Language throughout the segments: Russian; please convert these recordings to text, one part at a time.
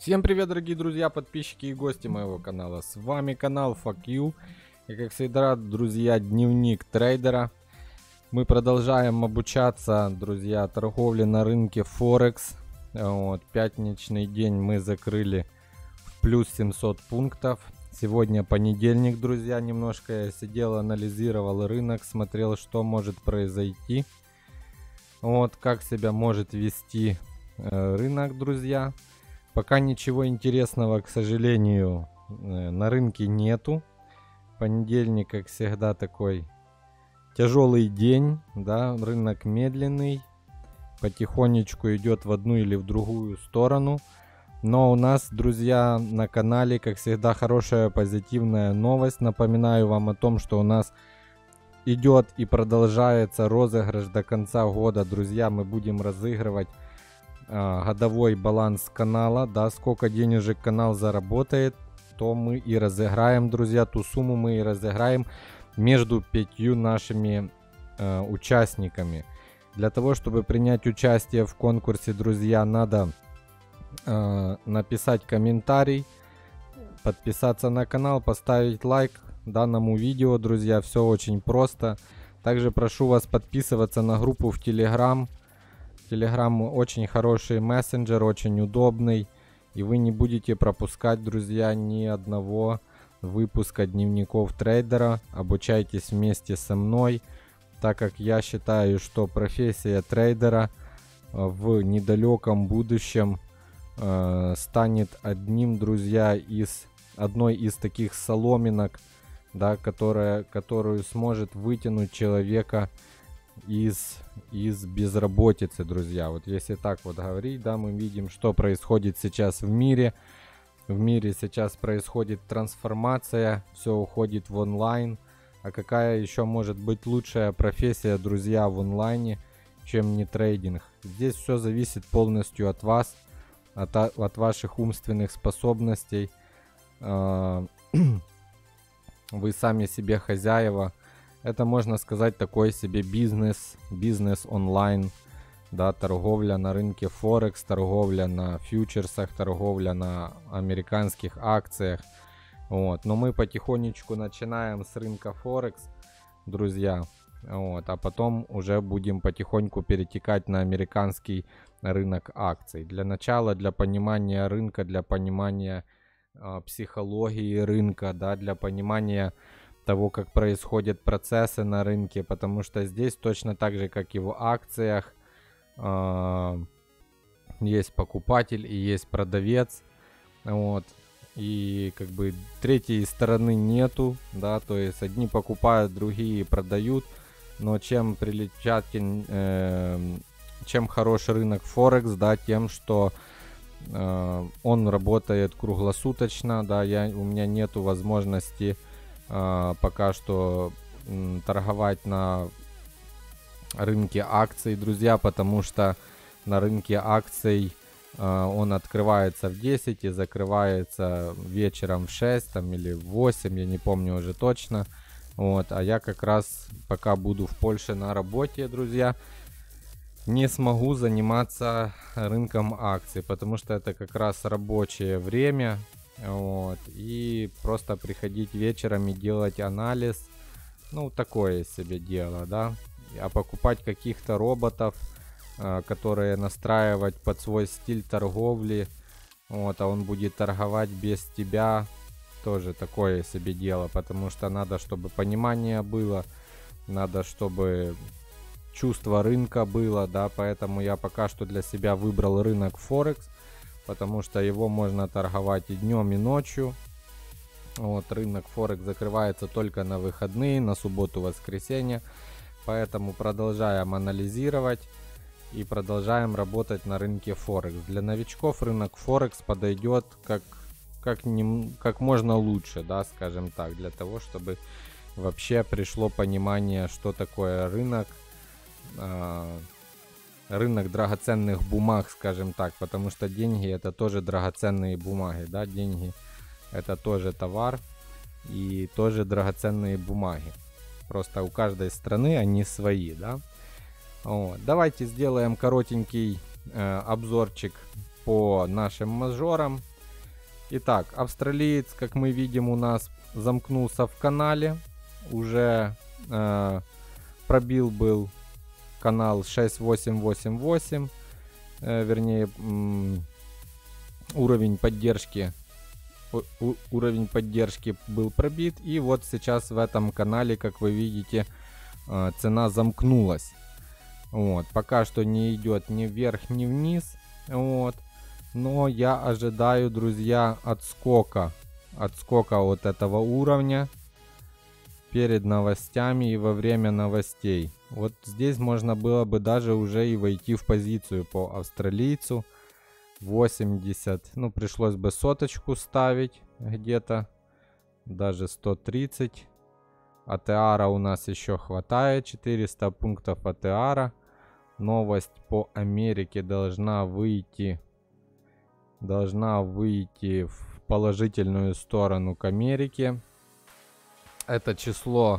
Всем привет, дорогие друзья, подписчики и гости моего канала. С вами канал Fuck You. И как всегда, друзья, дневник трейдера. Мы продолжаем обучаться, друзья, торговле на рынке Форекс. Вот, пятничный день мы закрыли в плюс 700 пунктов. Сегодня понедельник, друзья, немножко я сидел, анализировал рынок, смотрел, что может произойти. Вот, как себя может вести рынок, друзья. Пока ничего интересного, к сожалению, на рынке нету. Понедельник, как всегда, такой тяжелый день, да, рынок медленный, потихонечку идет в одну или в другую сторону. Но у нас, друзья, на канале, как всегда, хорошая позитивная новость. Напоминаю вам о том, что у нас идет и продолжается розыгрыш до конца года. Друзья, мы будем разыгрывать годовой баланс канала, да, сколько денежек канал заработает, то мы и разыграем, друзья, ту сумму мы и разыграем между 5 нашими участниками. Для того, чтобы принять участие в конкурсе, друзья, надо написать комментарий, подписаться на канал, поставить лайк данному видео, друзья, все очень просто. Также прошу вас подписываться на группу в Telegram. Telegram очень хороший мессенджер, очень удобный. И вы не будете пропускать, друзья, ни одного выпуска дневников трейдера. Обучайтесь вместе со мной, так как я считаю, что профессия трейдера в недалеком будущем станет одной из таких соломинок, да, которую сможет вытянуть человека из безработицы, друзья. Вот если так вот говорить, да, мы видим, что происходит сейчас в мире. В мире сейчас происходит трансформация, все уходит в онлайн. А какая еще может быть лучшая профессия, друзья, в онлайне, чем не трейдинг? Здесь все зависит полностью от вас, от ваших умственных способностей. Вы сами себе хозяева. Это, можно сказать, такой себе бизнес онлайн, да, торговля на рынке Форекс, торговля на фьючерсах, торговля на американских акциях. Вот. Но мы потихонечку начинаем с рынка Форекс, друзья, вот, а потом уже будем потихоньку перетекать на американский рынок акций. Для начала, для понимания рынка, для понимания психологии рынка, да, для понимания того, как происходят процессы на рынке, потому что здесь точно так же, как и в акциях, есть покупатель и есть продавец, вот, и как бы третьей стороны нету, да, то есть одни покупают, другие продают, но чем чем хороший рынок Форекс, да, тем, что он работает круглосуточно, да, у меня нету возможности пока что торговать на рынке акций, друзья, потому что на рынке акций он открывается в 10 и закрывается вечером в 6 там, или в 8, я не помню уже точно. Вот, а я как раз пока буду в Польше на работе, друзья, не смогу заниматься рынком акций, потому что это как раз рабочее время. Вот, и просто приходить вечером и делать анализ, ну, такое себе дело, да. А покупать каких-то роботов, которые настраивать под свой стиль торговли, вот, а он будет торговать без тебя, тоже такое себе дело, потому что надо, чтобы понимание было, надо, чтобы чувство рынка было, да, поэтому я пока что для себя выбрал рынок Форекс, потому что его можно торговать и днем, и ночью. Вот, рынок Форекс закрывается только на выходные, на субботу, воскресенье. Поэтому продолжаем анализировать и продолжаем работать на рынке Форекс. Для новичков рынок Форекс подойдет как можно лучше, да, скажем так, для того, чтобы вообще пришло понимание, что такое рынок. Рынок драгоценных бумаг, скажем так, потому что деньги это тоже драгоценные бумаги, да, деньги это тоже товар и тоже драгоценные бумаги. Просто у каждой страны они свои, да. Вот. Давайте сделаем коротенький обзорчик по нашим мажорам. Итак, австралиец, как мы видим, у нас замкнулся в канале. Уже пробил был канал 6888. Вернее, уровень поддержки был пробит. И вот сейчас в этом канале, как вы видите, цена замкнулась. Вот, пока что не идет ни вверх, ни вниз. Вот. Но я ожидаю, друзья, отскока от этого уровня перед новостями и во время новостей. Вот здесь можно было бы даже уже и войти в позицию по австралийцу. 80, ну пришлось бы соточку ставить где-то, даже 130. АТРа у нас еще хватает, 400 пунктов АТРа. Новость по Америке должна выйти в положительную сторону к Америке. Это число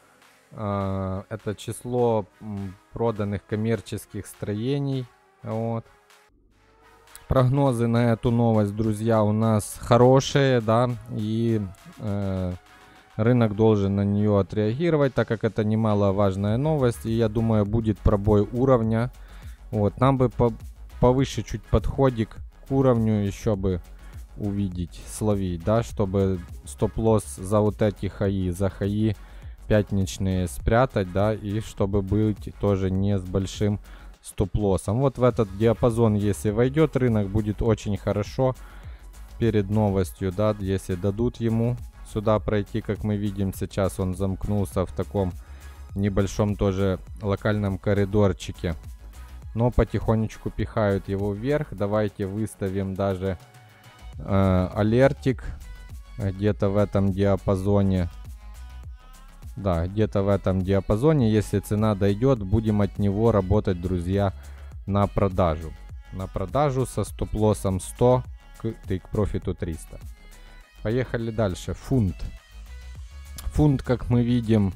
проданных коммерческих строений. Вот. Прогнозы на эту новость, друзья, у нас хорошие, да, и рынок должен на нее отреагировать, так как это немаловажная новость, и я думаю, будет пробой уровня. Вот, нам бы повыше чуть подходик к уровню еще бы увидеть, словить, да, чтобы стоп-лосс за вот эти хаи, за хаи пятничные спрятать, да, и чтобы быть тоже не с большим стоп-лоссом. Вот в этот диапазон, если войдет рынок, будет очень хорошо перед новостью, да, если дадут ему сюда пройти, как мы видим сейчас, он замкнулся в таком небольшом тоже локальном коридорчике, но потихонечку пихают его вверх. Давайте выставим даже алертик где-то в этом диапазоне. Да, где-то в этом диапазоне, если цена дойдет, будем от него работать, друзья, на продажу. На продажу со стоп-лоссом 100 к тейк-профиту 300. Поехали дальше. Фунт. Фунт, как мы видим,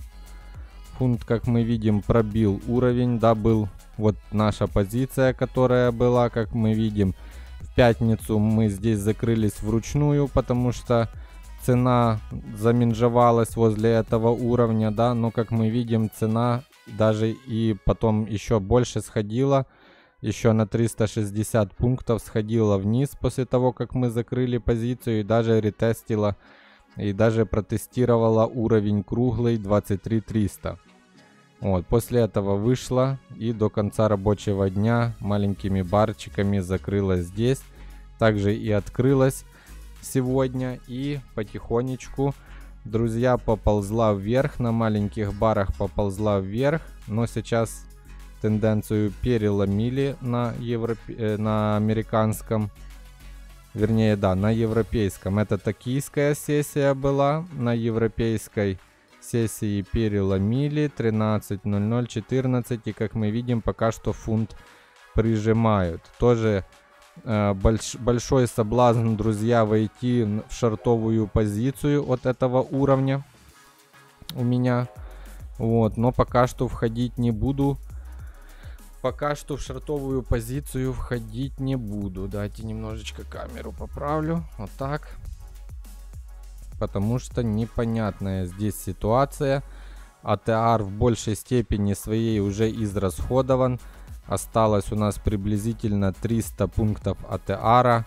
пробил уровень, да, был вот наша позиция, которая была, как мы видим, в пятницу мы здесь закрылись вручную, потому что цена заминжевалась возле этого уровня, да, но как мы видим, цена даже и потом еще больше сходила, еще на 360 пунктов сходила вниз после того, как мы закрыли позицию, и даже ретестила, и даже протестировала уровень круглый 23300. Вот, после этого вышла и до конца рабочего дня маленькими барчиками закрылась здесь, также и открылась сегодня, и потихонечку, друзья, поползла вверх, на маленьких барах поползла вверх, но сейчас тенденцию переломили на американском, вернее, да, на европейском. Это токийская сессия была, на европейской сессии переломили 13.00, 14, и как мы видим, пока что фунт прижимают. Тоже большой соблазн, друзья, войти в шортовую позицию от этого уровня у меня. Вот, но пока что входить не буду. Пока что в шортовую позицию входить не буду. Давайте немножечко камеру поправлю. Вот так. Потому что непонятная здесь ситуация. АТР в большей степени своей уже израсходован. Осталось у нас приблизительно 300 пунктов АТРа.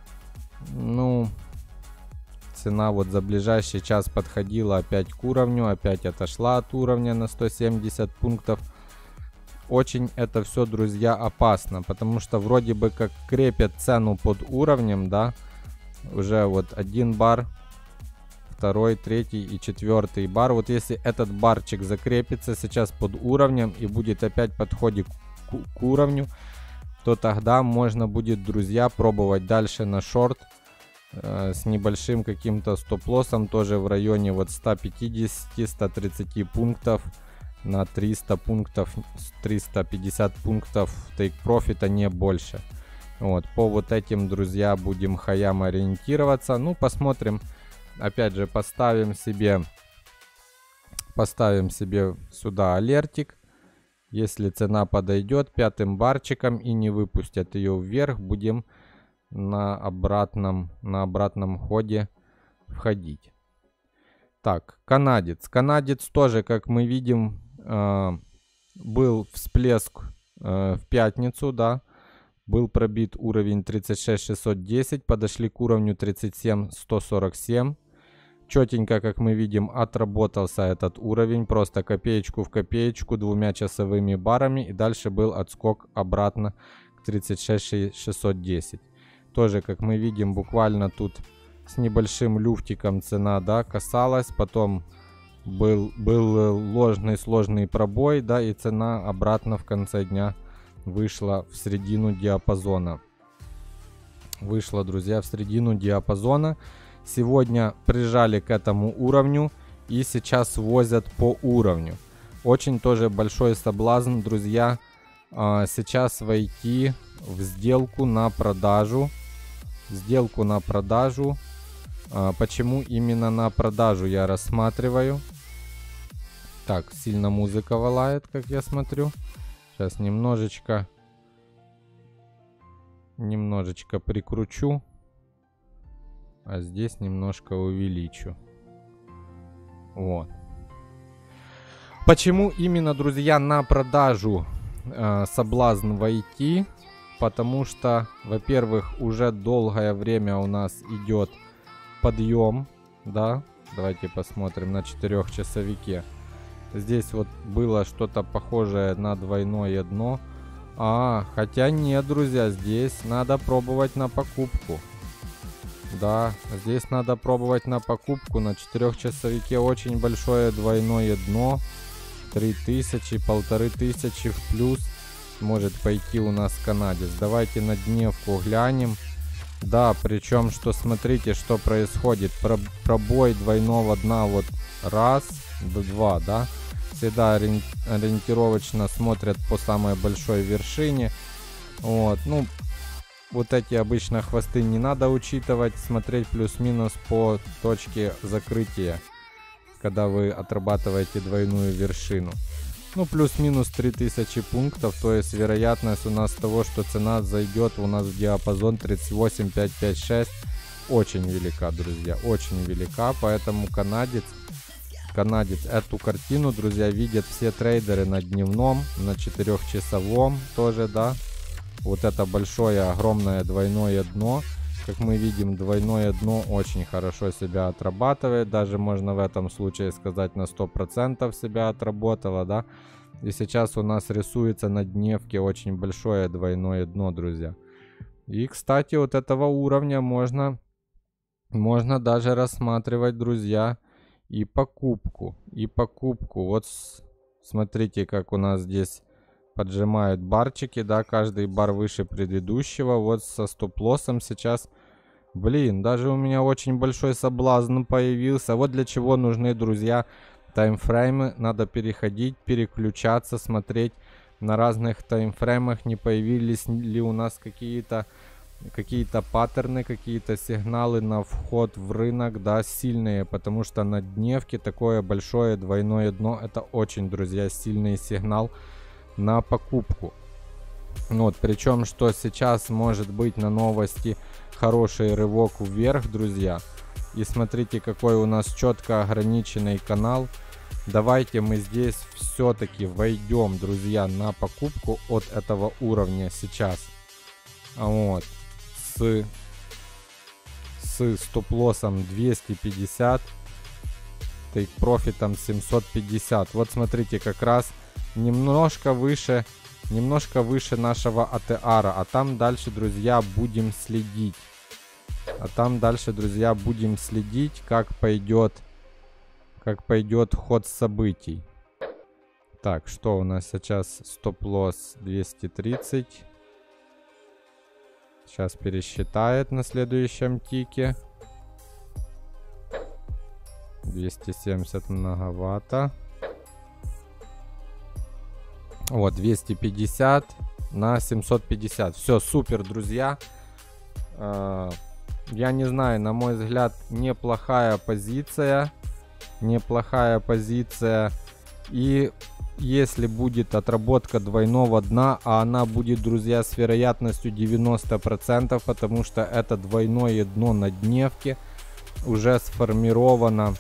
Ну, цена вот за ближайший час подходила опять к уровню. Опять отошла от уровня на 170 пунктов. Очень это все, друзья, опасно. Потому что вроде бы как крепят цену под уровнем, да. Уже вот один бар, второй, третий и четвертый бар. Вот если этот барчик закрепится сейчас под уровнем и будет опять подходить к уровню, то тогда можно будет, друзья, пробовать дальше на шорт с небольшим каким-то стоп-лоссом, тоже в районе вот 150-130 пунктов на 300 пунктов, 350 пунктов тейк-профита, не больше. Вот, по вот этим, друзья, будем хаям ориентироваться. Ну, посмотрим. Опять же, поставим себе сюда алертик. Если цена подойдет пятым барчиком и не выпустят ее вверх, будем на обратном ходе входить. Так, канадец. Канадец тоже, как мы видим, был всплеск в пятницу, да. Был пробит уровень 36610, подошли к уровню 37147. Четенько, как мы видим, отработался этот уровень, просто копеечку в копеечку, 2 часовыми барами, и дальше был отскок обратно к 36610. Тоже, как мы видим, буквально тут с небольшим люфтиком цена, да, касалась, потом был ложный сложный пробой, да, и цена обратно в конце дня вышла в середину диапазона. Вышла, друзья, в середину диапазона. Сегодня прижали к этому уровню и сейчас возят по уровню. Очень тоже большой соблазн, друзья, сейчас войти в сделку на продажу. Сделку на продажу. Почему именно на продажу я рассматриваю? Так, сильно музыка валает, как я смотрю. Сейчас немножечко прикручу, а здесь немножко увеличу. Вот. Почему именно, друзья, на продажу соблазн войти? Потому что, во-первых, уже долгое время у нас идет подъем, да. Давайте посмотрим на 4-часовике. Здесь вот было что-то похожее на двойное дно. Хотя нет, друзья, здесь надо пробовать на покупку. Да, здесь надо пробовать на покупку. На 4-часовике очень большое двойное дно. 3000, 1500 в плюс может пойти у нас канадец. Давайте на дневку глянем. Да, причем, что смотрите, что происходит. Пробой двойного дна вот раз, два, да. Всегда ориентировочно смотрят по самой большой вершине. Вот, ну, вот эти обычно хвосты не надо учитывать. Смотреть плюс-минус по точке закрытия, когда вы отрабатываете двойную вершину. Ну, плюс-минус 3000 пунктов, то есть вероятность у нас того, что цена зайдет у нас в диапазон 38556, очень велика, друзья, очень велика, поэтому канадец эту картину, друзья, видят все трейдеры на дневном, на 4-часовом тоже, да. Вот это большое, огромное двойное дно. Как мы видим, двойное дно очень хорошо себя отрабатывает. Даже можно в этом случае сказать, на 100% себя отработало, да. И сейчас у нас рисуется на дневке очень большое двойное дно, друзья. И, кстати, вот этого уровня можно даже рассматривать, друзья, и покупку. Вот смотрите, как у нас здесь поджимают барчики, да, каждый бар выше предыдущего. Вот со стоп-лоссом сейчас, блин, даже у меня очень большой соблазн появился. Вот для чего нужны, друзья, таймфреймы. Надо переключаться, смотреть на разных таймфреймах, не появились ли у нас какие-то паттерны, какие-то сигналы на вход в рынок, да, сильные, потому что на дневке такое большое двойное дно, это очень, друзья, сильный сигнал на покупку. Вот, причем, что сейчас может быть на новости хороший рывок вверх, друзья. И смотрите, какой у нас четко ограниченный канал. Давайте мы здесь все-таки войдем, друзья, на покупку от этого уровня сейчас. Вот. С стоп-лоссом 250, тейк-профитом 750. Вот смотрите, как раз немножко выше нашего ATR. А там дальше, друзья, будем следить. Как пойдет ход событий. Так, что у нас сейчас? Стоп-лосс 230. Сейчас пересчитает на следующем тике. 270 многовато. Вот, 250 на 750. Все, супер, друзья. Я не знаю, на мой взгляд, неплохая позиция. И если будет отработка двойного дна, а она будет, друзья, с вероятностью 90%, потому что это двойное дно на дневке, уже сформирован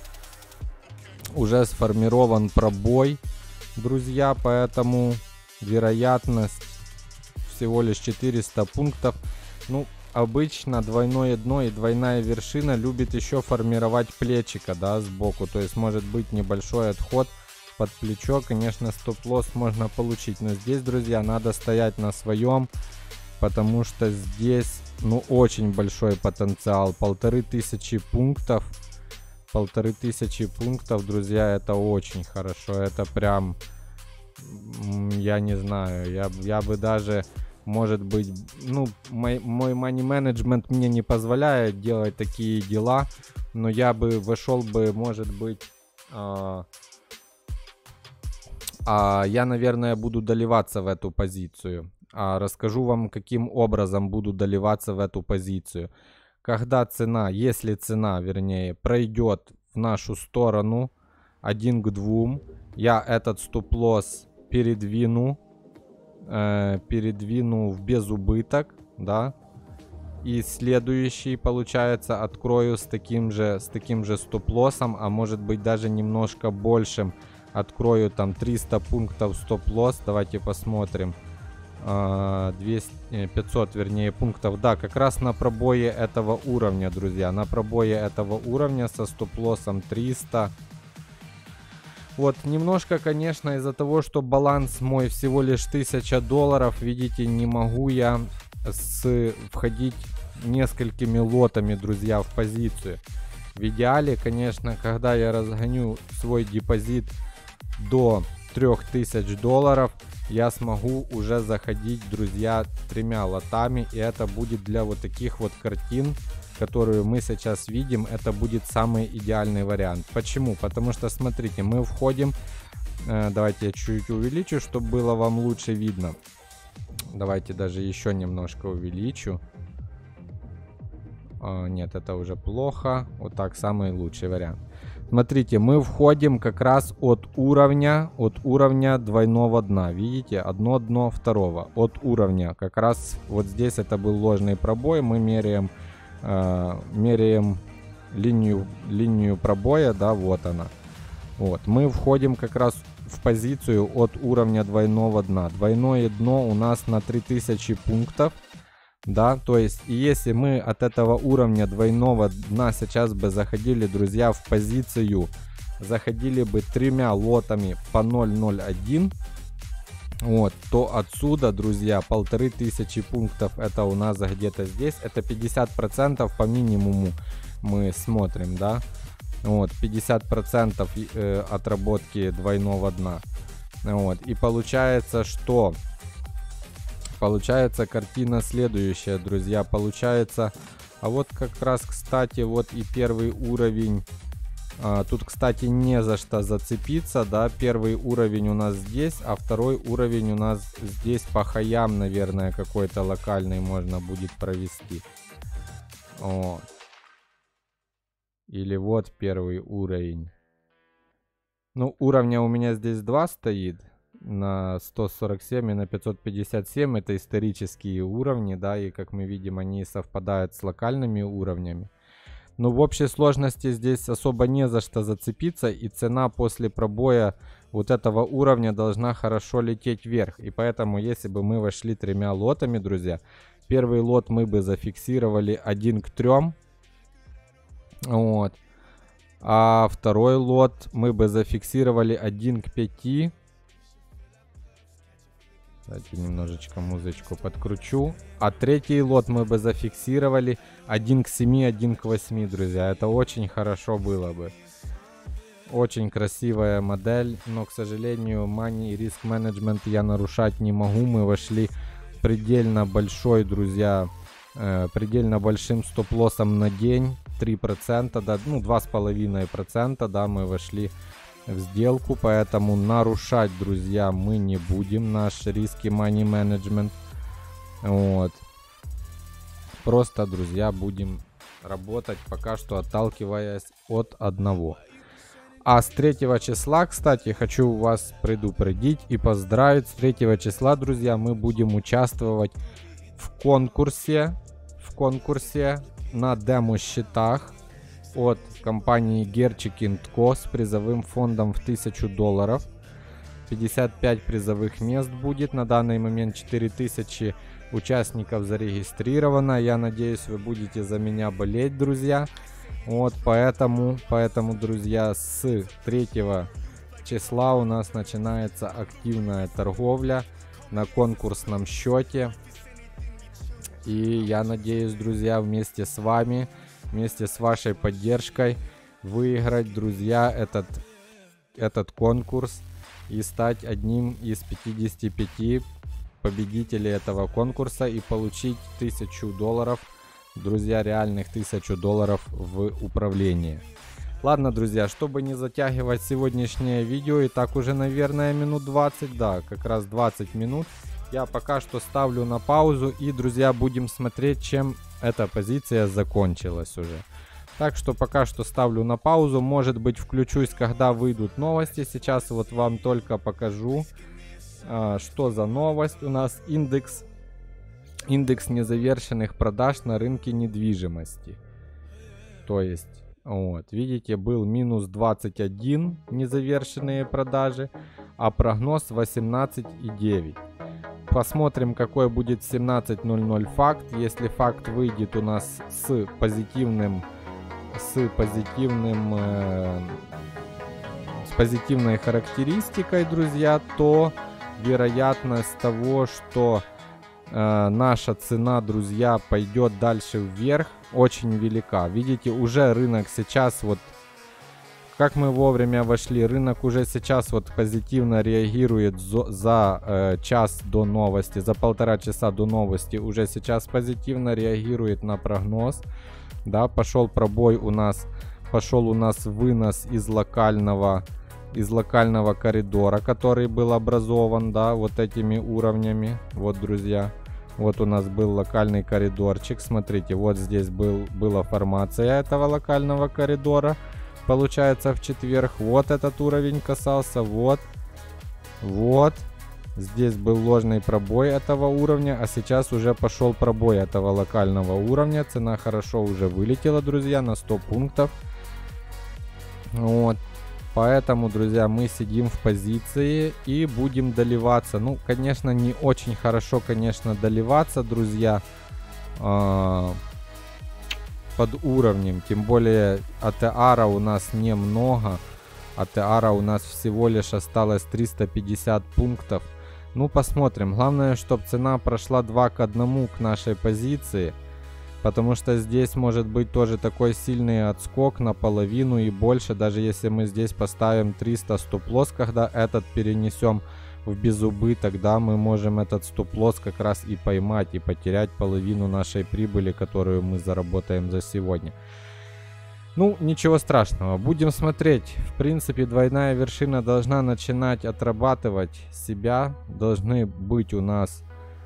пробой, друзья, поэтому вероятность всего лишь 400 пунктов. Ну, обычно двойное дно и двойная вершина любит еще формировать плечико, да, сбоку, то есть может быть небольшой отход под плечо, конечно, стоп-лосс можно получить, но здесь, друзья, надо стоять на своем, потому что здесь, ну, очень большой потенциал, 1500 пунктов. 1500 пунктов, друзья, это очень хорошо, это прям, я не знаю, я бы даже, может быть, ну, мой money management мне не позволяет делать такие дела, но я бы вошел бы, может быть, я, наверное, буду доливаться в эту позицию. Расскажу вам, каким образом буду доливаться в эту позицию. Когда цена, если цена, вернее, пройдет в нашу сторону 1 к 2, я этот стоп-лосс передвину в безубыток, да, и следующий, получается, открою с таким же стоп-лоссом, а может быть даже немножко большим. Открою там 300 пунктов стоп-лосс, давайте посмотрим. 500, вернее, пунктов, да, как раз на пробое этого уровня, друзья, на пробое этого уровня со стоп-лоссом 300. Вот, немножко, конечно, из-за того, что баланс мой всего лишь $1000, видите, не могу я входить несколькими лотами, друзья, в позицию. В идеале, конечно, когда я разгоню свой депозит до $3000, я смогу уже заходить, друзья, 3 лотами, и это будет для вот таких вот картин, которую мы сейчас видим, это будет самый идеальный вариант. Почему? Потому что, смотрите, мы входим, давайте я чуть-чуть увеличу, чтобы было вам лучше видно. Давайте даже еще немножко увеличу. Нет, это уже плохо. Вот так, самый лучший вариант. Смотрите, мы входим как раз от уровня двойного дна. Видите, одно дно второго. От уровня, как раз вот здесь это был ложный пробой. Мы меряем линию пробоя, да, вот она. Вот, мы входим как раз в позицию от уровня двойного дна. Двойное дно у нас на 3000 пунктов. Да, то есть, и если мы от этого уровня двойного дна сейчас бы заходили, друзья, в позицию, заходили бы 3 лотами по 0.01, вот, то отсюда, друзья, 1500 пунктов, это у нас где-то здесь, это 50% по минимуму мы смотрим, да, вот, 50% отработки двойного дна, вот, и получается, что... Получается картина следующая, друзья. Получается, а вот как раз, кстати, вот и первый уровень. Тут, кстати, не за что зацепиться, да. Первый уровень у нас здесь, а второй уровень у нас здесь по хаям, наверное, какой-то локальный можно будет провести. Вот. Или вот первый уровень. Ну, уровня у меня здесь 2 стоит. На 147 и на 557 это исторические уровни, да, и как мы видим, они совпадают с локальными уровнями. Но в общей сложности здесь особо не за что зацепиться, и цена после пробоя вот этого уровня должна хорошо лететь вверх. И поэтому, если бы мы вошли 3 лотами, друзья, первый лот мы бы зафиксировали 1 к 3, вот, а второй лот мы бы зафиксировали 1 к 5. Давайте немножечко музычку подкручу. А третий лот мы бы зафиксировали 1 к 7, 1 к 8, друзья. Это очень хорошо было бы. Очень красивая модель, но, к сожалению, money и риск менеджмент я нарушать не могу. Мы вошли предельно большой, друзья, предельно большим стоп-лоссом на день. 3%, да, ну 2,5%, да, мы вошли в сделку, поэтому нарушать, друзья, мы не будем наш риски money management. Вот. Просто, друзья, будем работать пока что, отталкиваясь от одного. А с 3 числа, кстати, хочу вас предупредить и поздравить. С 3 числа, друзья, мы будем участвовать в конкурсе на демо-счетах от компании Gerchik & Co. с призовым фондом в $1000. 55 призовых мест будет. На данный момент 4000 участников зарегистрировано. Я надеюсь, вы будете за меня болеть, друзья. Вот поэтому, друзья, с 3 числа у нас начинается активная торговля на конкурсном счете. И я надеюсь, друзья, вместе с вами, вместе с вашей поддержкой выиграть, друзья, этот конкурс и стать одним из 55 победителей этого конкурса и получить $1000. Друзья, реальных $1000 в управлении. Ладно, друзья, чтобы не затягивать сегодняшнее видео, и так уже, наверное, минут 20, да, как раз 20 минут, я пока что ставлю на паузу, и, друзья, будем смотреть, чем эта позиция закончилась уже. Так что пока что ставлю на паузу, может быть, включусь, когда выйдут новости. Сейчас вот вам только покажу, что за новость. У нас индекс незавершенных продаж на рынке недвижимости. То есть, вот, видите, был минус 21 незавершенные продажи, а прогноз 18,9. Посмотрим, какой будет 17:00 факт. Если факт выйдет у нас с позитивной характеристикой, друзья, то вероятность того, что наша цена, друзья, пойдет дальше вверх, очень велика. Видите, уже рынок сейчас, вот как мы вовремя вошли, рынок уже сейчас вот позитивно реагирует за час до новости, за 1,5 часа до новости, уже сейчас позитивно реагирует на прогноз. Да, пошел пробой у нас, вынос из локального коридора, который был образован, да, вот этими уровнями. Вот, друзья, вот у нас был локальный коридорчик. Смотрите, вот здесь была формация этого локального коридора. Получается, в четверг вот этот уровень касался, вот. Здесь был ложный пробой этого уровня, а сейчас уже пошел пробой этого локального уровня. Цена хорошо уже вылетела, друзья, на 100 пунктов. Вот. Поэтому, друзья, мы сидим в позиции и будем доливаться. Ну, конечно, не очень хорошо, конечно, доливаться, друзья, под уровнем. Тем более АТРа у нас немного. АТРа у нас всего лишь осталось 350 пунктов. Ну, посмотрим. Главное, чтобы цена прошла 2 к 1 к нашей позиции. Потому что здесь может быть тоже такой сильный отскок наполовину и больше. Даже если мы здесь поставим 300 стоп-лосс, когда этот перенесем в безубы, тогда мы можем этот стоп-лосс как раз и поймать, и потерять половину нашей прибыли, которую мы заработаем за сегодня. Ну, ничего страшного. Будем смотреть. В принципе, двойная вершина должна начинать отрабатывать себя. Должны быть у нас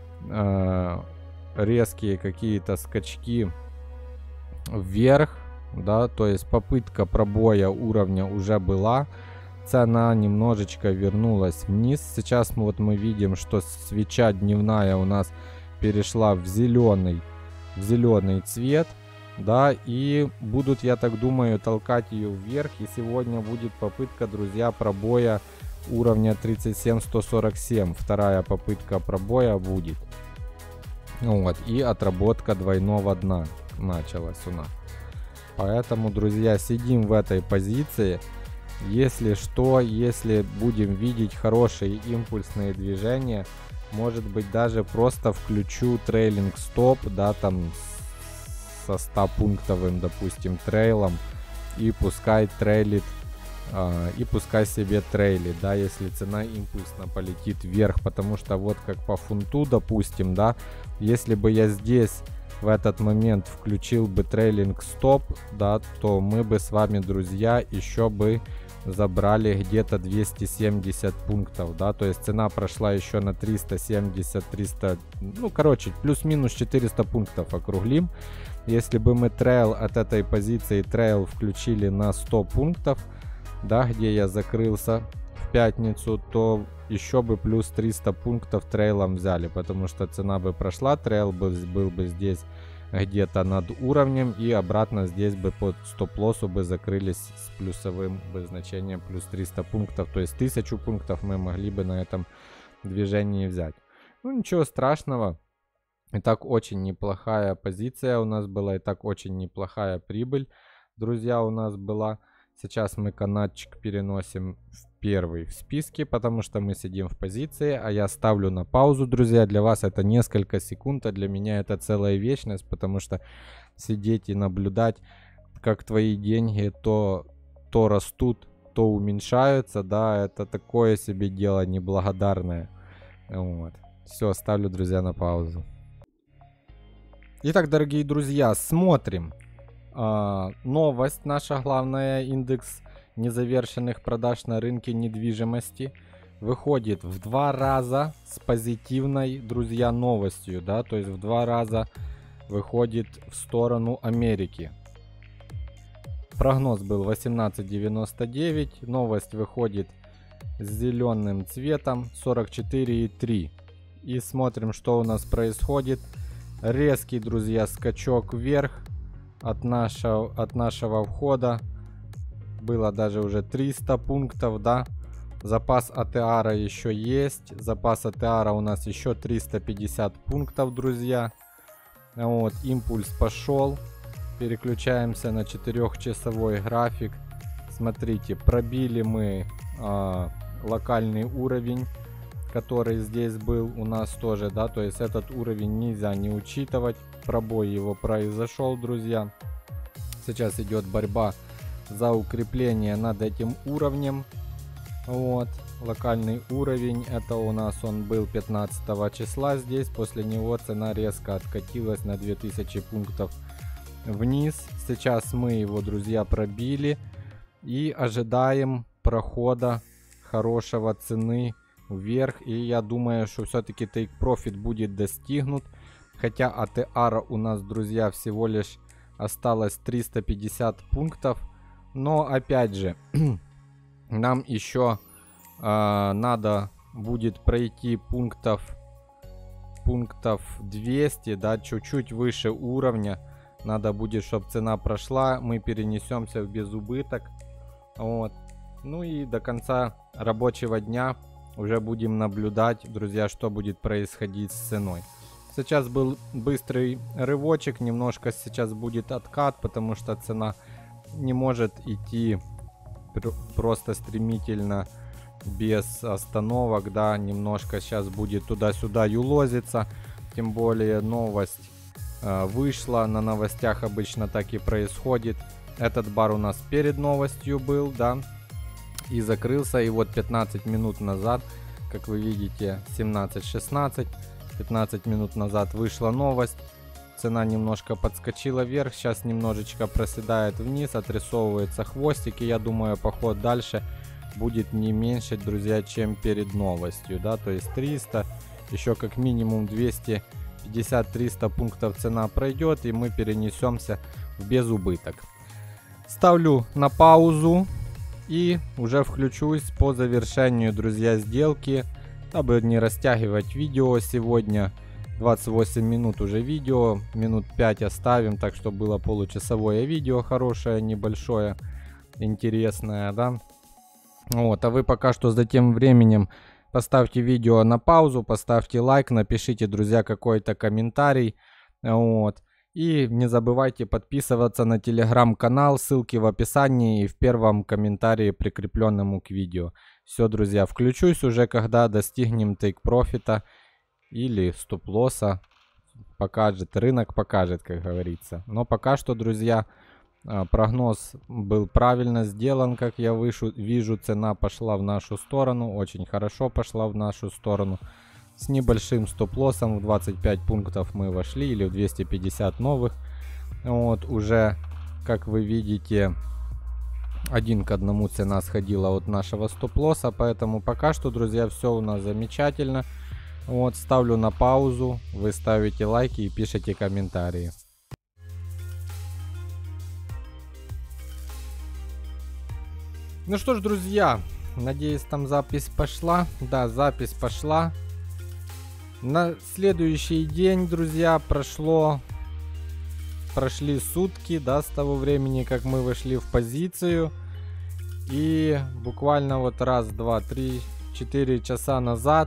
резкие какие-то скачки вверх, да, то есть попытка пробоя уровня уже была. Цена немножечко вернулась вниз. Сейчас мы видим, что свеча дневная у нас перешла в зеленый цвет. Да, и будут, я так думаю, толкать ее вверх. И сегодня будет попытка, друзья, пробоя уровня 37147. Вторая попытка пробоя будет. Вот, и отработка двойного дна началась у нас. Поэтому, друзья, сидим в этой позиции. Если что, если будем видеть хорошие импульсные движения, может быть, даже просто включу трейлинг стоп, да, там со 100-пунктовым, допустим, трейлом, и пускай трейлит, и пускай себе трейлит, да, если цена импульсно полетит вверх. Потому что вот как по фунту, допустим, да, если бы я здесь в этот момент включил бы трейлинг стоп, да, то мы бы с вами, друзья, еще бы забрали где-то 270 пунктов, да, то есть цена прошла еще на 370, ну, короче, плюс-минус 400 пунктов округлим. Если бы мы трейл от этой позиции, трейл включили на 100 пунктов, да, где я закрылся в пятницу, то еще бы плюс 300 пунктов трейлом взяли, потому что цена бы прошла, трейл был бы здесь где-то над уровнем, и обратно здесь бы под стоп-лоссу бы закрылись с плюсовым бы значением плюс 300 пунктов, то есть 1000 пунктов мы могли бы на этом движении взять. Ну ничего страшного, и так очень неплохая позиция у нас была, и так очень неплохая прибыль, друзья, у нас была. Сейчас мы канатчик переносим в первый в списке, потому что мы сидим в позиции, а я ставлю на паузу, друзья. Для вас это несколько секунд, а для меня это целая вечность, потому что сидеть и наблюдать, как твои деньги то растут, то уменьшаются, да, это такое себе дело неблагодарное. Вот. Все, ставлю, друзья, на паузу. Итак, дорогие друзья, смотрим. Новость наша главная, индекс незавершенных продаж на рынке недвижимости выходит в 2 раза с позитивной, друзья, новостью, да, то есть в 2 раза выходит в сторону Америки. Прогноз был 18,99, новость выходит с зеленым цветом 44,3. И смотрим, что у нас происходит. Резкий, друзья, скачок вверх. От нашего входа было даже уже 300 пунктов, да. Запас АТРа еще есть. Запас АТРа у нас еще 350 пунктов, друзья. Вот, импульс пошел. Переключаемся на 4-часовой график. Смотрите, пробили мы локальный уровень, который здесь был у нас тоже, да. То есть этот уровень нельзя не учитывать. Пробой его произошел, друзья. Сейчас идет борьба за укрепление над этим уровнем. Вот, локальный уровень, это у нас он был 15 числа здесь. После него цена резко откатилась на 2000 пунктов вниз. Сейчас мы его, друзья, пробили и ожидаем прохода хорошего цены вверх. И я думаю, что все-таки take profit будет достигнут. Хотя АТР у нас, друзья, всего лишь осталось 350 пунктов. Но опять же, нам еще надо будет пройти пунктов 200, да, чуть-чуть выше уровня. Надо будет, чтобы цена прошла, мы перенесемся в безубыток. Вот. Ну и до конца рабочего дня уже будем наблюдать, друзья, что будет происходить с ценой. Сейчас был быстрый рывочек, немножко сейчас будет откат, потому что цена не может идти просто стремительно без остановок, да, немножко сейчас будет туда-сюда юлозиться, тем более новость вышла, на новостях обычно так и происходит. Этот бар у нас перед новостью был, да, и закрылся, и вот 15 минут назад, как вы видите, 17:16, 15 минут назад вышла новость, цена немножко подскочила вверх, сейчас немножечко проседает вниз, отрисовывается хвостик, и я думаю, поход дальше будет не меньше, друзья, чем перед новостью, да, то есть 300, еще как минимум 250-300 пунктов цена пройдет, и мы перенесемся в безубыток. Ставлю на паузу и уже включусь по завершению, друзья, сделки. Дабы не растягивать видео сегодня, 28 минут уже видео, минут 5 оставим, так что было получасовое видео, хорошее, небольшое, интересное, да. Вот, а вы пока что за тем временем поставьте видео на паузу, поставьте лайк, напишите, друзья, какой-то комментарий, вот. И не забывайте подписываться на телеграм-канал, ссылки в описании и в первом комментарии, прикрепленному к видео. Все, друзья, включусь уже, когда достигнем тейк-профита или стоп-лосса. Покажет, рынок покажет, как говорится. Но пока что, друзья, прогноз был правильно сделан, как я вижу, цена пошла в нашу сторону, очень хорошо пошла в нашу сторону. С небольшим стоп-лоссом в 25 пунктов мы вошли, или в 250 новых. Вот, уже, как вы видите, 1 к 1 цена сходила от нашего стоп-лосса, поэтому пока что, друзья, все у нас замечательно. Вот, ставлю на паузу, вы ставите лайки и пишите комментарии. Ну что ж, друзья, надеюсь, там запись пошла. Да, запись пошла. На следующий день, друзья, прошли сутки, да, с того времени, как мы вошли в позицию. И буквально вот раз, два, три, 4 часа назад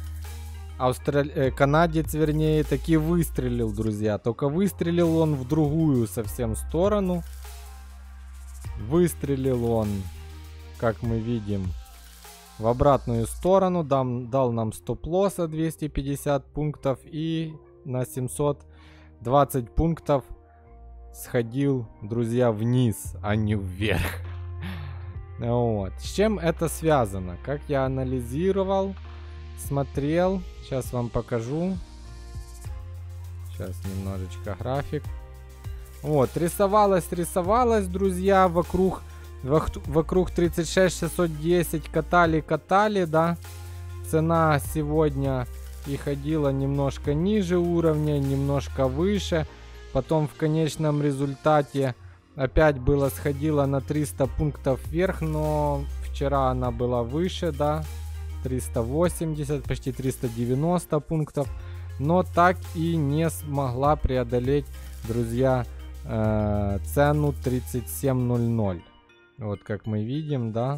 канадец, вернее, таки выстрелил, друзья. Только выстрелил он в другую совсем сторону. Выстрелил он, как мы видим, в обратную сторону. Дал нам стоп-лосса 250 пунктов и на 720 пунктов сходил, друзья, вниз, а не вверх. Вот. С чем это связано? Как я анализировал, смотрел, сейчас вам покажу. Сейчас немножечко график. Вот, рисовалось, друзья, вокруг 36610 катали, да. Цена сегодня и ходила немножко ниже уровня, немножко выше. Потом в конечном результате опять сходила на 300 пунктов вверх, но вчера она была выше, да, 380, почти 390 пунктов, но так и не смогла преодолеть, друзья, цену 37.00. Вот как мы видим, да,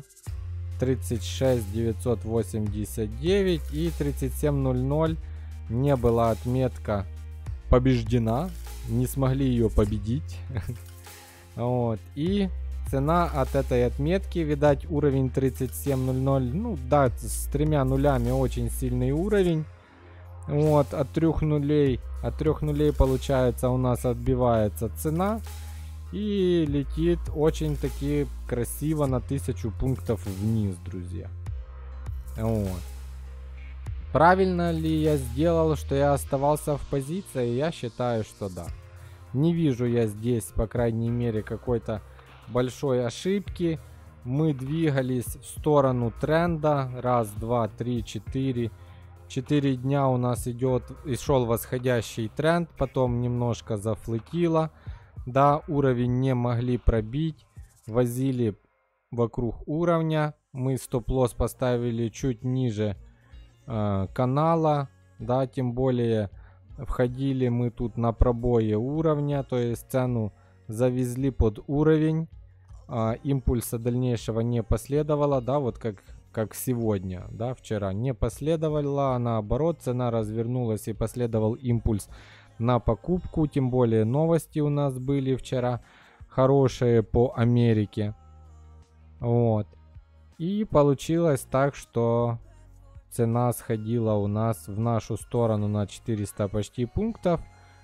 36.989 и 37.00 не была отметка побеждена, не смогли ее победить. Вот. И цена от этой отметки, видать, уровень 37.00, ну да, с 3 нулями очень сильный уровень. Вот, от 3 нулей получается у нас отбивается цена и летит очень таки красиво на 1000 пунктов вниз, друзья. Вот. Правильно ли я сделал, что я оставался в позиции? Я считаю, что да. Не вижу я здесь, по крайней мере, какой-то большой ошибки. Мы двигались в сторону тренда. Раз, два, три, 4. 4 дня у нас шел восходящий тренд. Потом немножко зафлетило. Да, уровень не могли пробить. Возили вокруг уровня. Мы стоп-лосс поставили чуть ниже канала. Да, тем более входили мы тут на пробое уровня, то есть цену завезли под уровень, импульса дальнейшего не последовало, да, вот как сегодня, да, вчера не последовало, а наоборот цена развернулась и последовал импульс на покупку, тем более новости у нас были вчера хорошие по Америке, вот, и получилось так, что цена сходила у нас в нашу сторону на 400 почти пунктов.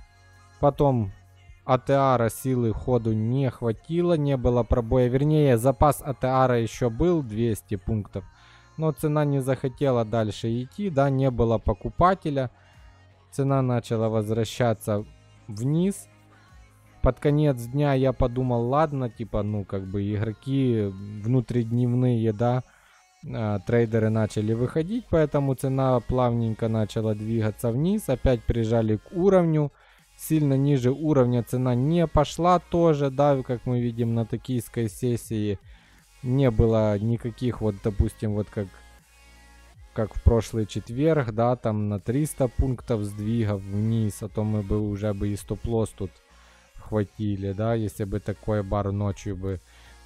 Потом АТРа силы ходу не хватило, не было пробоя. Вернее, запас АТРа еще был 200 пунктов. Но цена не захотела дальше идти, да, не было покупателя. Цена начала возвращаться вниз. Под конец дня я подумал, ладно, типа, ну, как бы игроки внутридневные, да, трейдеры начали выходить, поэтому цена плавненько начала двигаться вниз, опять прижали к уровню, сильно ниже уровня цена не пошла тоже, да, как мы видим на токийской сессии не было никаких, вот допустим, вот как в прошлый четверг, да, там на 300 пунктов сдвигов вниз, а то мы бы уже и стоп-лосс тут хватили, да, если бы такой бар ночью бы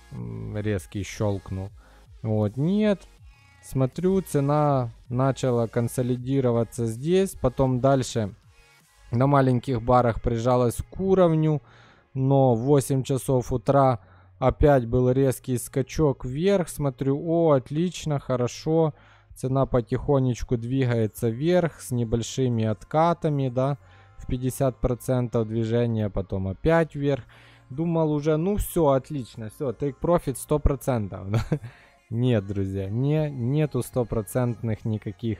резкий щелкнул. Вот, нет, смотрю, цена начала консолидироваться здесь, потом дальше на маленьких барах прижалась к уровню, но в 8 часов утра опять был резкий скачок вверх, смотрю, о, отлично, хорошо, цена потихонечку двигается вверх с небольшими откатами, да, в 50% движения, потом опять вверх, думал уже, ну все, отлично, все, take profit 100%, да? Нет, друзья, нету стопроцентных никаких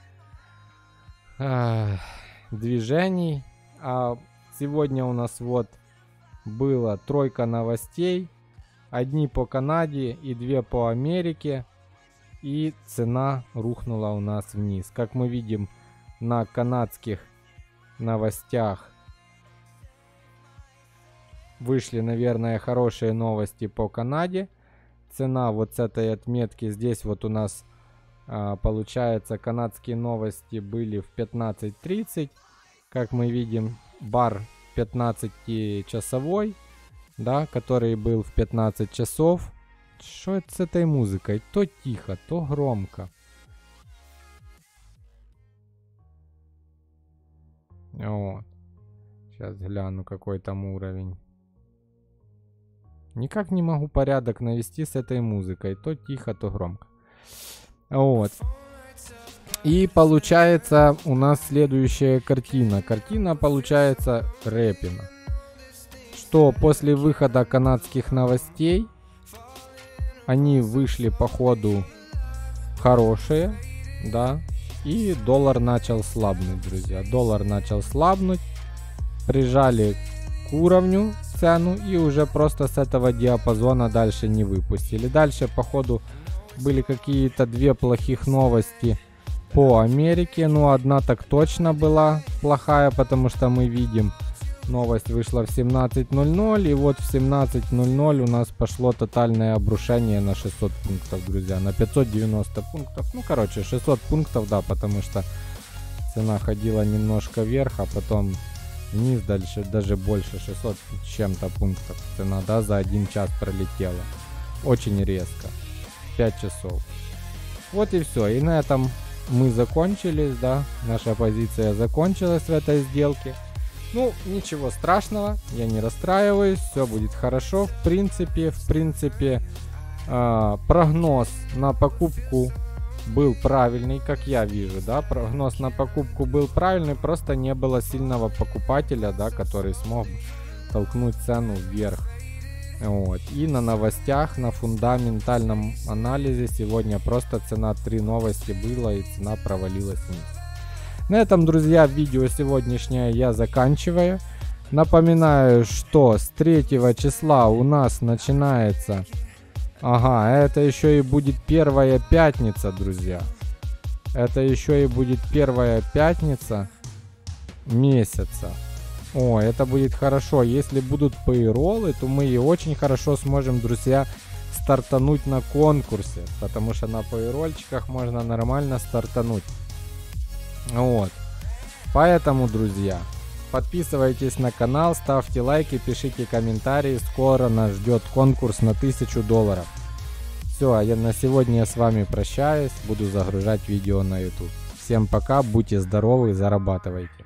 движений. А сегодня у нас вот было 3 новостей. Одни по Канаде и 2 по Америке. И цена рухнула у нас вниз. Как мы видим на канадских новостях, вышли, наверное, хорошие новости по Канаде. цена вот с этой отметки. Здесь вот у нас получается канадские новости были в 15:30. Как мы видим, бар 15-часовой, да, который был в 15 часов. Что это с этой музыкой? То тихо, то громко. Вот. Сейчас гляну, какой там уровень. Никак не могу порядок навести с этой музыкой. То тихо, то громко. Вот. И получается у нас следующая картина. Картина получается рэпина. Что после выхода канадских новостей они вышли по ходу хорошие, да. И доллар начал слабнуть, друзья. Доллар начал слабнуть. Прижали к уровню цену и уже просто с этого диапазона дальше не выпустили. Дальше по ходу были какие-то две плохих новости по Америке. Ну, одна так точно была плохая, потому что мы видим, новость вышла в 17:00, и вот в 17:00 у нас пошло тотальное обрушение на 600 пунктов, друзья, на 590 пунктов. Ну, короче, 600 пунктов, да, потому что цена ходила немножко вверх, а потом вниз, дальше даже больше, 600 с чем-то пунктов цена, да, за 1 час пролетела. Очень резко. 5 часов. Вот и все. И на этом мы закончились, да, наша позиция закончилась в этой сделке. Ну, ничего страшного, я не расстраиваюсь, все будет хорошо. В принципе, прогноз на покупку был правильный, как я вижу, да, прогноз на покупку был правильный, просто не было сильного покупателя, да, который смог толкнуть цену вверх. Вот. И на новостях, на фундаментальном анализе сегодня просто цена 3 новости было, и цена провалилась вниз. На этом, друзья, видео сегодняшнее я заканчиваю. Напоминаю, что с 3 числа у нас начинается... Ага, это еще и будет первая пятница, друзья. Это еще и будет первая пятница месяца. О, это будет хорошо. Если будут пейроллы, то мы и очень хорошо сможем, друзья, стартануть на конкурсе. Потому что на пейрольчиках можно нормально стартануть. Вот. Поэтому, друзья, подписывайтесь на канал, ставьте лайки, пишите комментарии. Скоро нас ждет конкурс на $1000. Все, а я на сегодня с вами прощаюсь. Буду загружать видео на YouTube. Всем пока, будьте здоровы, зарабатывайте.